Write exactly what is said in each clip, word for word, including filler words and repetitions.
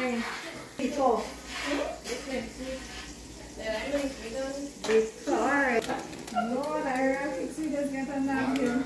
Before. Sorry. No, I fix it as get on that here.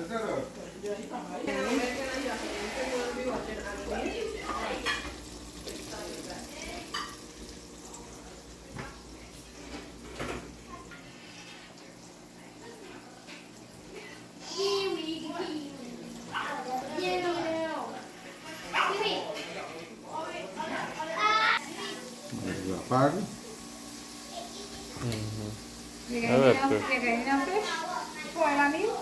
Pardon? Mm-hmm. You got enough, you got enough fish? For a meal?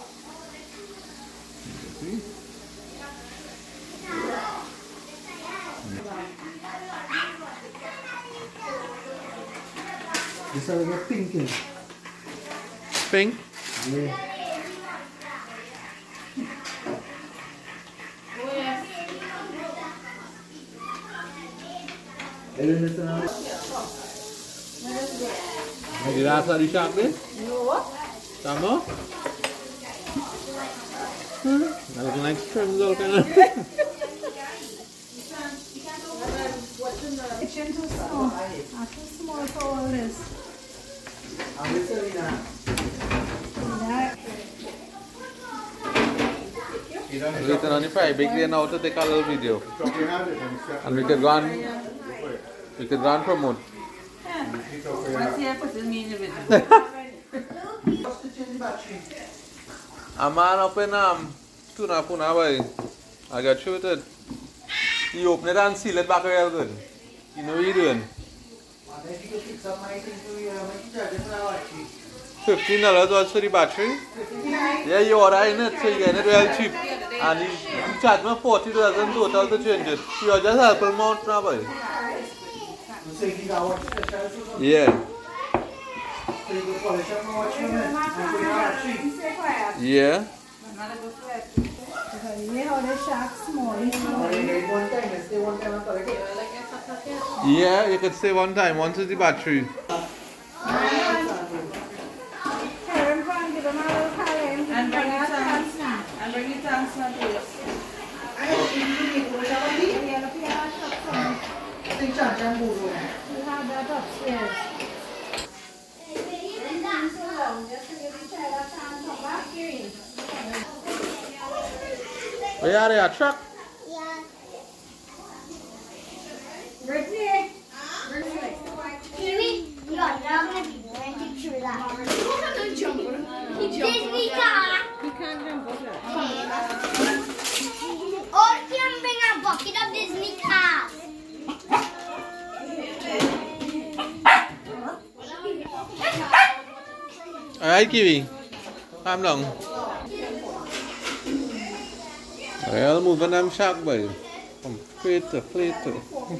This one got pink in. Pink? Yeah. Dirasa di shark ni? No. Sama? Hmm. Ada naik tremble kan? Kitchen too small. Ah, too small for all this. We can only fry big day now to take a little video. And we could go on, we could go on promote. A man up in um, Tuna Puna way. I got shooted. You open it and seal it back real good. You know what you're doing? Fifteen dollars was for the battery. Yeah, you order in it, so you get it real cheap. And you, you charge me forty dollars in total to change it. You are just helping mount now, boy. Yeah. Yeah. Yeah, you could stay one time. Once is the battery. And bring it down. And bring it down, please. We have that upstairs. Where are they? A truck? Yeah. Brittany. Kiwi, you are not going to be going to chew that. Disney car. He can't jump over. Or can bring a bucket of Disney cars. Alright, Kiwi. Calm down. Well, moving them shark, boy. From plate to plate to.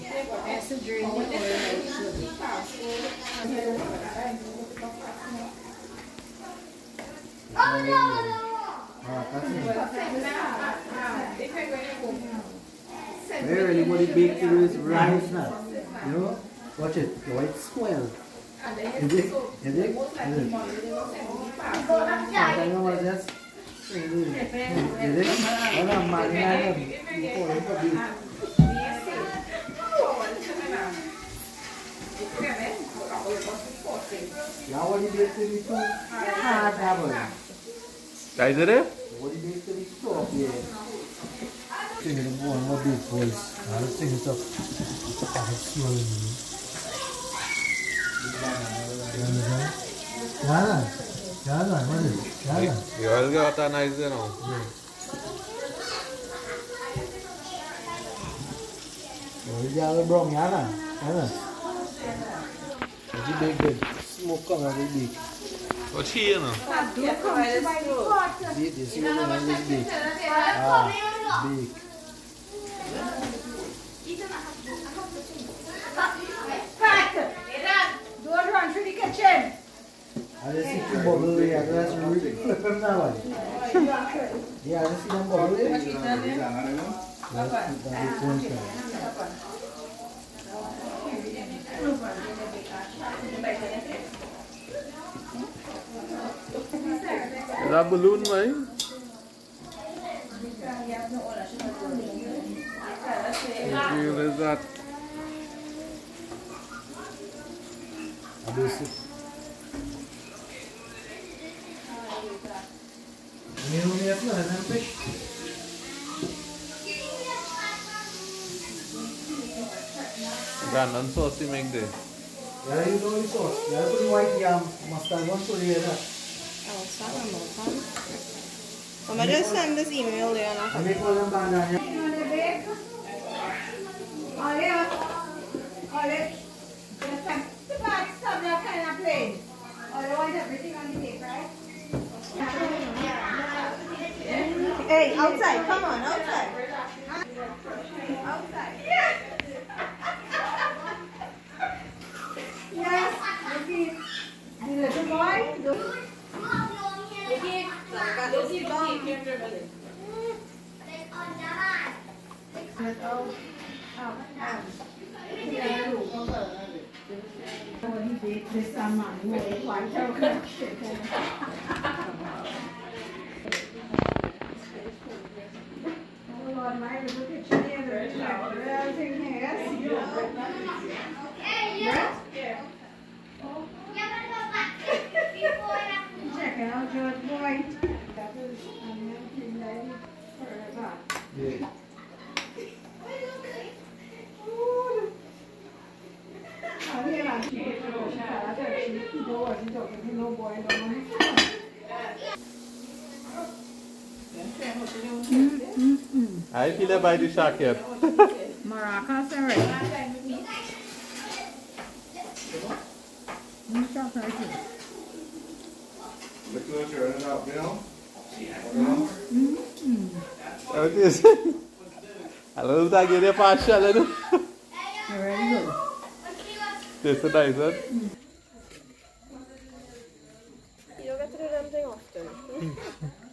Oh no! Where really what it baked to do is rice now. You know? Watch it. The white square. Is it? Is it? Is it? I know what that's. Is it? What I'm marinating before it could be. Now what it baked to be so hard double. Guys, are there? What it baked to be soft, yeah. Sing it in one more big voice. I'll sing it up. Slowly. Jalan, jalan, mana? Jalan. You all got a nice, you know. Oh, jalan bro, jalan, jalan. Jadi big good. Smoke on very big. What's he, you know? This is one is big. Ah, big. Don't run to the kitchen. Ada si tu bubble ni, ada si murid flip them now. Ya, ada si yang bubble ni. Is that balloon, right? What deal is that? basic. New milk na lang fish. Brandon sauce you make there. Yeah, you know the sauce. You have to put white yam, mustard one to later. Oh, stop a moment. So I just send this email there now. I make all them bandana. Olive, Olive, just some, the back stuff that kind of plain. Olive wants everything on the cake, right? Hey, outside, come on, outside. Outside. Yes. Yes. Okay. The little boy. The Check out George White. That is nineteen ninety-four. Yeah. I feel a by the shark here. Maracas are right. The closer it up, you know? What is it? Hello, I get a partial. Very good. This is nice, huh? You don't get to do them thing often.